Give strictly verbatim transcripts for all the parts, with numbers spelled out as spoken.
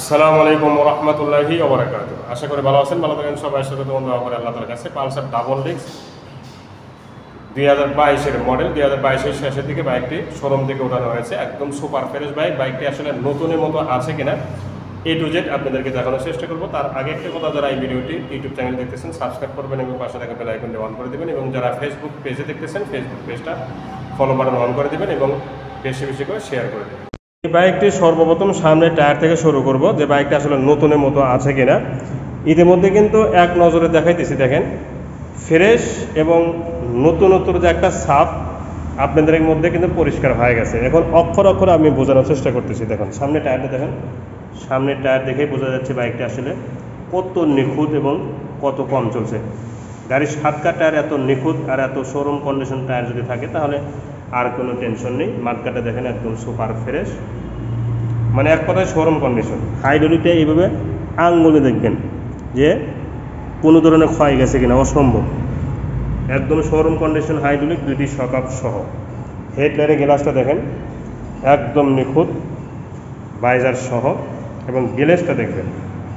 আসসালামু আলাইকুম ওয়া রাহমাতুল্লাহি ওয়া বারাকাতুহু। আশা করি ভালো আছেন, ভালো থাকেন সবাই। সাথে দোয়া করে আল্লাহ তাআলার কাছে। পালসার ডাবল ডিস্ক দুই হাজার বাইশ এর মডেল, দুই হাজার বাইশ এর শেষের দিকে বাইকটি শোরুম থেকে ওঠানো হয়েছে। একদম সুপার ফ্রেশ বাইক। বাইকটি আসলে নতুনের মতো আছে কিনা এ টু জেড আপনাদেরকে দেখানোর চেষ্টা করব। তার আগে একটা কথা, যারা এই ভিডিওটি ইউটিউব চ্যানেল দেখতেছেন সাবস্ক্রাইব করবেন এবং পাশে থাকা বেল আইকনটি অন করে দেবেন, এবং যারা ফেসবুক পেজে দেখতেছেন ফেসবুক পেজটা ফলো বাটন অন করে দেবেন এবং বেশি বেশি করে শেয়ার করে দেবেন। এই বাইকটি সর্বপ্রথম সামনে টায়ার থেকে শুরু করব, যে বাইকটা আসলে নতুনের মতো আছে কিনা। ইতিমধ্যে কিন্তু এক নজরে দেখাইতেছি, দেখেন ফ্রেশ এবং নতুনত্ব যে একটা ছাপ আপনাদের মধ্যে কিন্তু পরিষ্কার হয়ে গেছে। এখন অক্ষর অক্ষর আমি বোঝানোর চেষ্টা করতেছি। দেখুন সামনে টায়ারটা, দেখেন সামনের টায়ার দেখেই বোঝা যাচ্ছে বাইকটা আসলে কত নিখুঁত এবং কত কম চলছে। গাড়ির সাতকা টায়ার এত নিখুঁত আর এত শোরুম কন্ডিশন টায়ার যদি থাকে তাহলে আর কোনো টেনশন নেই। মার্কাটা দেখেন একদম সুপার ফ্রেশ, মানে এক কথায় শোরুম কন্ডিশন। হাইড্রোলিকটা এইভাবে আঙ্গুলে দেখবেন যে কোনো ধরনের ক্ষয় গেছে কিনা, অসম্ভব। একদম শোরুম কন্ডিশন হাইড্রোলিক, দুইটি শকআপ সহ। হেডলাইটের গ্লাসটা দেখেন একদম নিখুঁত, ভাইজার সহ, এবং গ্লেসটা দেখবেন।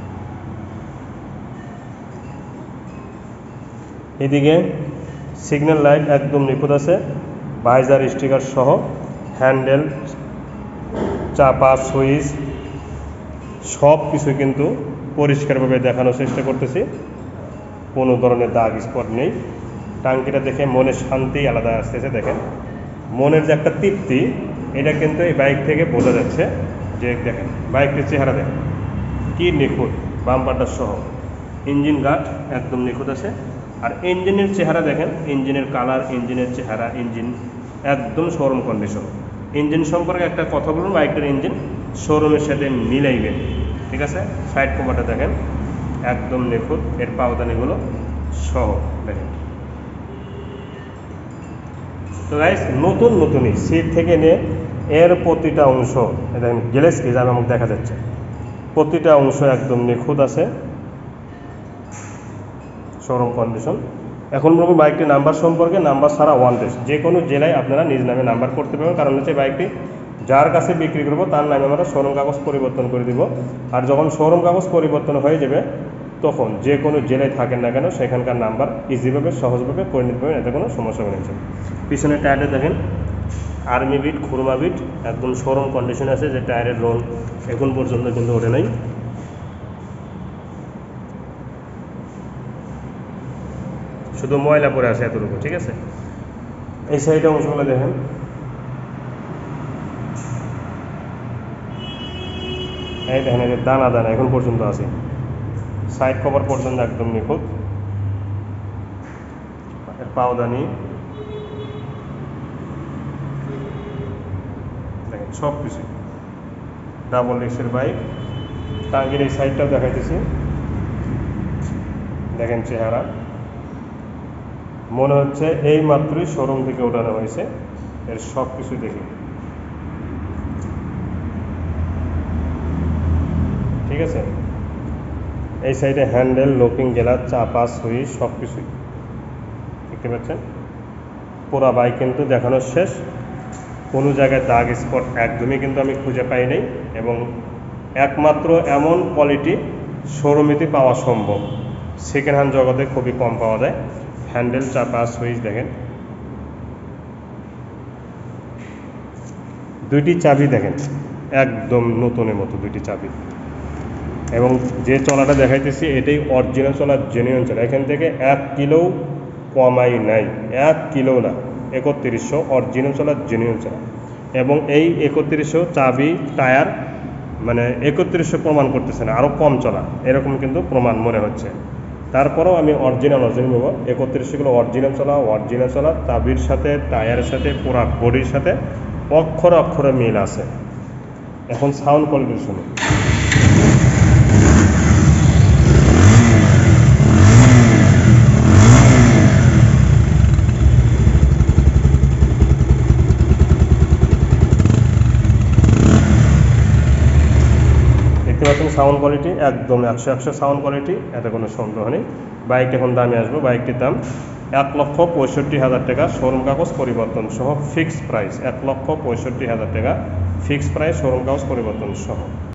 এদিকে সিগন্যাল লাইট একদম নিখুঁত আছে, ভাইজার স্টিকার সহ। হ্যান্ডেল, চাপা, সুইচ সব কিছু কিন্তু পরিষ্কারভাবে দেখানোর চেষ্টা করতেছি, কোনো ধরনের দাগ স্পট নেই। টাঙ্কিটা দেখে মনে শান্তি আলাদা আসতেছে। দেখেন মনের যে একটা তৃপ্তি, এটা কিন্তু এই বাইক থেকে বোঝা যাচ্ছে। যে দেখেন বাইকটির চেহারা দেখেন কি নিখুঁত, বাম্পারটা সহ। ইঞ্জিন গার্ড একদম নিখুঁত আছে। আর ইঞ্জিনের চেহারা দেখেন, ইঞ্জিনের কালার, ইঞ্জিনের চেহারা, ইঞ্জিন একদম শোরুম কন্ডিশন। ইঞ্জিন সম্পর্কে একটা কথা বলুন, বাইকটার ইঞ্জিন শোরুমের সাথে মিলাইবে, ঠিক আছে। সাইড কভারটা দেখেন একদম নিখুঁত, এর পাওদানিগুলো সহ দেখেন। তো গাইস নতুন নতুনই সিট থেকে নিয়ে এর প্রতিটা অংশ দেখেন, গ্লেস কি যাবে আমাকে দেখা যাচ্ছে, প্রতিটা অংশ একদম নিখুঁত আছে, শোরুম কন্ডিশন। এখন বলবো বাইকটি নাম্বার সম্পর্কে। নাম্বার ছাড়া ওয়ান টেস্ট, যে কোনো জেলায় আপনারা নিজ নামে নাম্বার করতে পারবেন। কারণ হচ্ছে বাইকটি যার কাছে বিক্রি করবো তার নামে আমরা শোরুম কাগজ পরিবর্তন করে দিব। আর যখন শোরুম কাগজ পরিবর্তন হয়ে যাবে তখন যে কোনো জেলায় থাকেন না কেন সেখানকার নাম্বার ইজিভাবে সহজভাবে করে নিতে পারবেন, এতে কোনো সমস্যা নেই। পিছনে টায়ারে দেখেন আর্মি বিট, খুরমা বিট একদম শোরুম কন্ডিশন আছে, যে টায়ারের রোল এখন পর্যন্ত কিন্তু ওঠে নাই। শুধু ময়লা পরে আছে এতটুকু, ঠিক আছে। এই সাইডে অংশগুলো দেখেন এই দেখেন, এই দানা দানা এখন পর্যন্ত আছে। সাইড কভার পর্যন্ত একদম নিখুঁত, পাওদানি দেখেন সব কিছু। ডাবল ডিস্কের বাইক। টাঙ্গির এই সাইডটাও দেখাইতেছি, দেখেন চেহারা মনে হচ্ছে এই মাত্রই শোরুম থেকে ওঠানো হয়েছে। এর সব কিছু দেখি, ঠিক আছে। এই সাইডে হ্যান্ডেল, লকিং গ্লাস, চাপা, সুইচ সব কিছুই দেখতে পাচ্ছেন। পুরা বাইক কিন্তু দেখানো শেষ, কোনো জায়গায় দাগ স্পট একদমই কিন্তু আমি খুঁজে পাই নাই, এবং একমাত্র এমন কোয়ালিটি শোরুমেতে পাওয়া সম্ভব, সেকেন্ড হ্যান্ড জগতে খুবই কম পাওয়া যায়। হ্যান্ডেল, চাপা, সুইচ দেখেন, দুইটি চাবি দেখেন একদম নতুনের মতো দুইটি চাবি। এবং যে চলাটা দেখাইতেছি এটাই অরিজিনাল চলা, জেনুইন চলা। এখান থেকে এক কিলো কমাই নাই, এক কিলো না, একত্রিশশো অরিজিনাল চলা, জেনুইন চলা। এবং এই একত্রিশশো চাবি টায়ার মানে একত্রিশশো প্রমাণ করতেছে না, আরও কম চলা এরকম কিন্তু প্রমাণ মনে হচ্ছে। তারপরেও আমি অরিজিনাল অরিজিনাল নেব। একত্রিশশোগুলো অরিজিনাল চলা, অরিজিনাল চলা, চাবির সাথে, টায়ারের সাথে, পুরা বডির সাথে অক্ষরে অক্ষরে মিল আছে। এখন সাউন্ড কোয়ালিটি শুনুন। সাউন্ড কোয়ালিটি একদম একশো একশো সাউন্ড কোয়ালিটি, এতে কোনো সন্দেহ নেই। বাইকটা এখন দামে আসবো, বাইকটির দাম এক লক্ষ পঁয়ষট্টি হাজার টাকা, শোরুম কাগজ পরিবর্তন সহ ফিক্সড প্রাইস। এক লক্ষ পঁয়ষট্টি হাজার টাকা ফিক্সড প্রাইস, শোরুম কাগজ পরিবর্তন সহ।